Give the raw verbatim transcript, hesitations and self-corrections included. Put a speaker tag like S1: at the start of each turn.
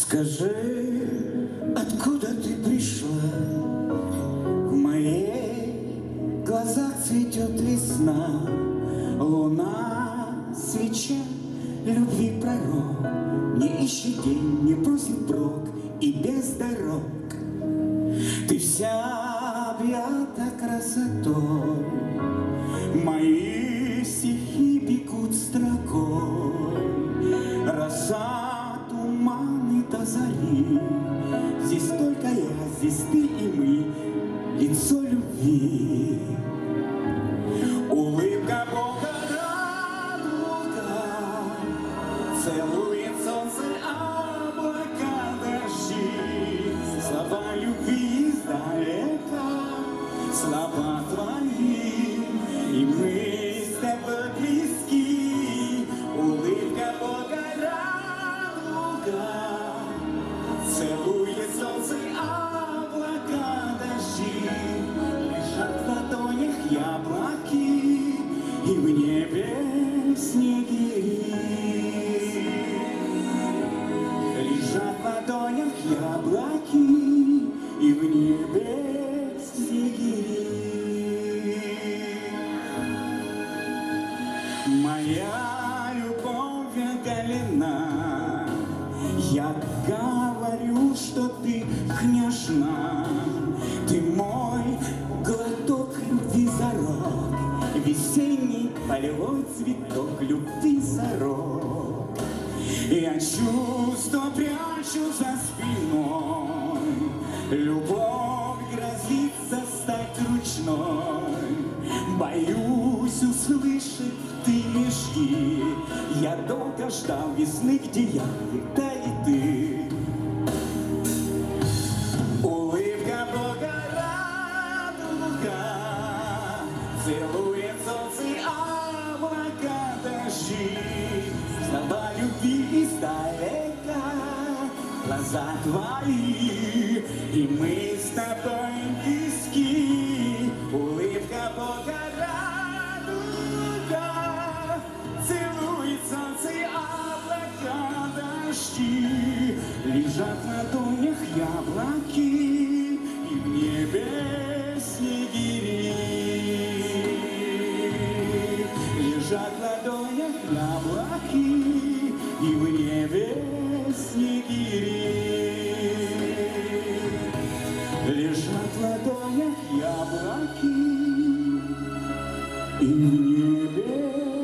S1: Скажи, откуда ты пришла? В моих глазах цветет весна, луна, свеча, любви пророк, не ищет день, не просит прок и без дорог. Ты вся объята красотой, мои стихи бегут строкой, роса, туманы до зари. Здесь только я, здесь ты и мы, лицо любви. Улыбка Бога радуга, целует солнце облака дожди. Слова любви издалека, слова твои, и мы с тобой близки. Улыбка Бога радуга, целует солнце облака дожди. Лежат в ладонях яблоки, и в небе снегири. Лежат в ладонях яблоки, и в небе снегири. Моя любовь оголена, я говорю, что ты княжна. Ты мой глоток любви зарок, весенний полевой цветок любви зарок. Я чувство прячу за спиной, любовь грозится стать ручной. Боюсь услышать ты мешки, я долго ждал весны, где я, да и ты. Улыбка Бога радуга, целует солнце облака дожди. Слова любви издалека, глаза твои, и мы с тобой близки. Улыбка Бога радуга, целует солнце облака дожди. Лежат в ладонях яблоки, и в небе снегири. Лежат в ладонях яблоки, и в небе снегири. Лежат в ладонях яблоки, и в небе